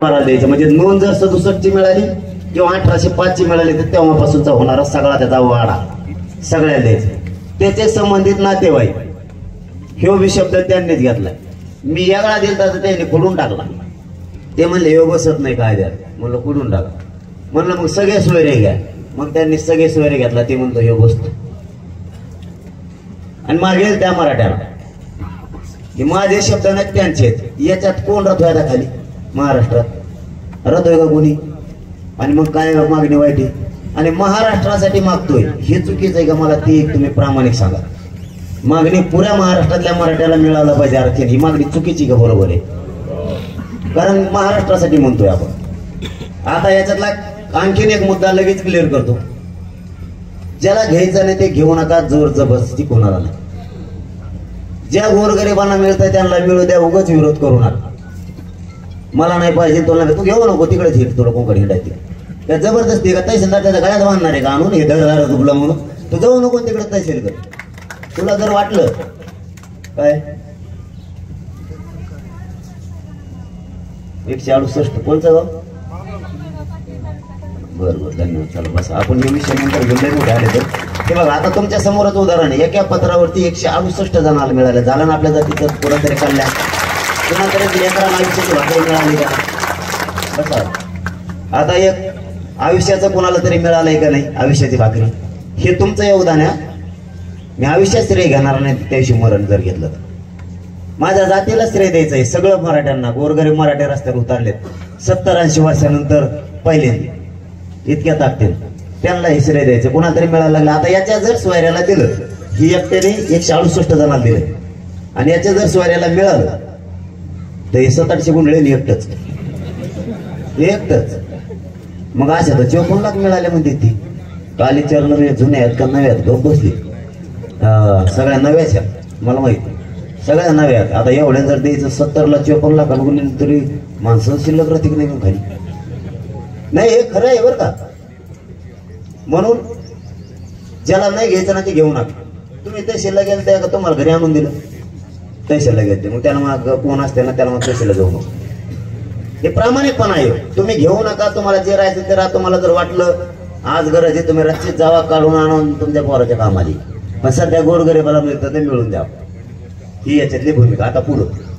द्यायचं म्हणजे नोंद जर 67ची मिळाली किंवा 1805 ची मिळाली तर तेव्हापासूनचा होणारा सगळा त्याचा वाडा सगळ्याला द्यायचा. त्याचे संबंधित नातेवाईक ह्यो शब्द त्यांनीच घेतलाय. मी वेगळा दिलता तर त्यांनी खोडून टाकला. ते म्हणले ह्यो बसत नाही कायद्यात. म्हणलं खोडून टाका. म्हणलं मग सगळे सोयरे घ्या. मग त्यांनी सगळे सोयरे घेतला. ते म्हणतो ह्यो बसतो आणि मागे त्या मराठ्याला माझे शब्द नाहीत त्यांचे. याच्यात कोण रथोय खाली महाराष्ट्रात रथोय का कोणी? आणि मग काय मागणी वाईट आहे आणि महाराष्ट्रासाठी मागतोय हे चुकीचं आहे का? मला ती एक तुम्ही प्रामाणिक सांगा. मागणी पुऱ्या महाराष्ट्रातल्या मराठ्याला मिळालं पाहिजे आरक्षण, ही मागणी चुकीची का बरोबर आहे? कारण महाराष्ट्रासाठी म्हणतोय आपण. आता याच्यातला आणखीन एक मुद्दा लगेच क्लिअर करतो. ज्याला घ्यायचं नाही ते घेऊ नका, जोर जबरदस्ती कोणाला नाही. ज्या गोरगरिबांना मिळतंय त्यांना मिळू द्या, उगाच विरोध करू नका. मला नाही पाहिजे तुला तू घेऊ नको, तिकडेच हिट तुला कोकण हिंडायची त्या जबरदस्ती का? तहसीलदार त्याच्या गळ्यात बांधणार आहे का आणून हे दळदार दुबला म्हणून? तू जाऊ नको तिकडे तहसील कर. तुला जर वाटलं काय 168 कोणचं गाव? बरं धन्यवाद. चला बस आपण हे विषय नंतर घेऊन आले तर हे बघा आता तुमच्या समोरच उदाहरण आहे. एका पत्रावरती 168 जणांना मिळाले. झालं ना आपल्या जातीचं कुणातरी कल्याण, कुणातरी लेकरांना आयुष्याची भाकरी मिळाली का? बसा आता एक आयुष्याचं कोणाला तरी मिळालंय का नाही आयुष्याची भाकरी? हे तुमचं योगदान आहे. मी आयुष्यात श्रेय घेणार नाही त्याशी मरण जर घेतलं तर. माझ्या जातीला श्रेय द्यायचंय. सगळं मराठ्यांना गोरगरीब मराठे रस्त्यावर उतारलेत 70-80 वर्षानंतर पहिल्यांदा इतक्या ताकदीन त्यांना हे श्रेय द्यायचं. कोणातरी मिळायला लागलं. आता याच्या जर सोयऱ्याला दिलं, ही एकट्याने 168 जणांना दिले आणि याच्या जर सोयऱ्याला मिळालं तर हे 700-800 गुंडळे एकटच. मग अशा तर 54 लाख मिळाले म्हणते ती. काली चरण जुन्या आहेत का नव्या आहेत? गप बसली. सगळ्या नव्याच आहेत मला माहिती, सगळ्या नव्या आहेत. आता एवढ्या जर द्यायचं 70ला 54 लाख गुन्हे तरी माणसं शिल्लक राहते की नाही खाली? नाही हे खरं आहे बरं का. म्हणून ज्याला नाही घ्यायचं ना ते घेऊ नका. तुम्ही तहसीलला गेलं त्या का तुम्हाला घरी आणून दिलं तहसीलला गेले मग त्याला मग कोण असते ना त्याला मग तहसीलला जाऊ नका. हे प्रामाणिकपणा आहे. तुम्ही घेऊ नका. तुम्हाला जे राहायचं ते राहा. तुम्हाला जर वाटलं आज गरज आहे तुम्ही रस्त्यात जावा काढून आणून तुमच्या पोराच्या कामाली, पण सध्या गोरगरिबाला मिळतं ते मिळून द्या. ही याच्यातली भूमिका. आता पुढं